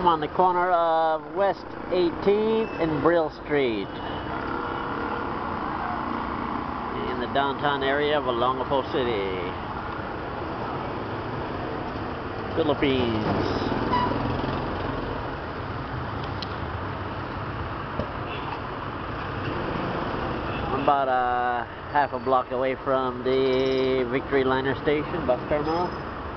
I'm on the corner of West 18th and Brill Street in the downtown area of Olongapo City, Philippines. I'm about half a block away from the Victory Liner Station bus terminal.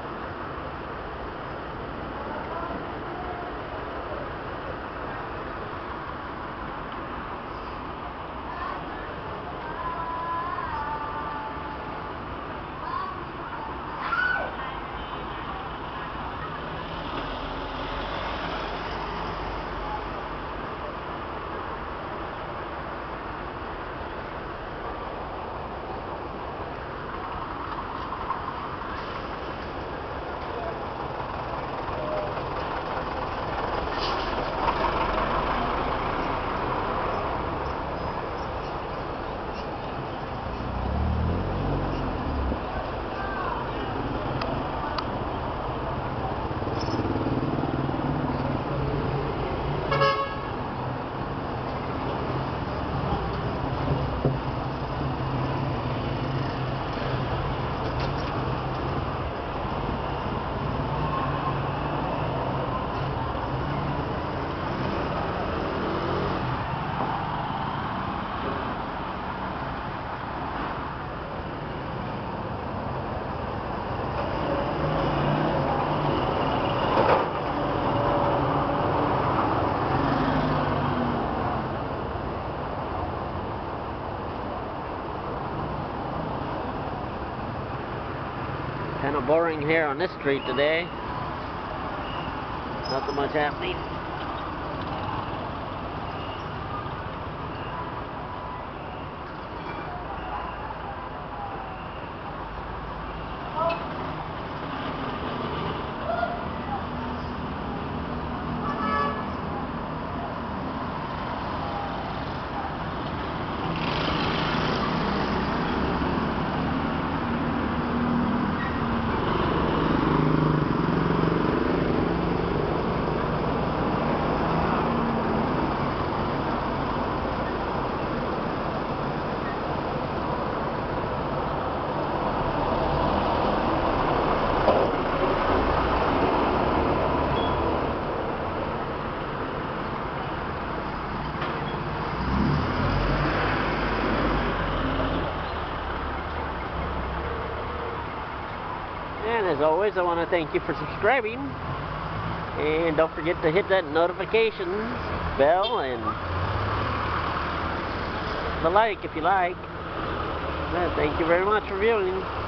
Kind of boring here on this street today. Not too much happening. And as always, I want to thank you for subscribing, and don't forget to hit that notification bell and the like if you like. Thank you very much for viewing.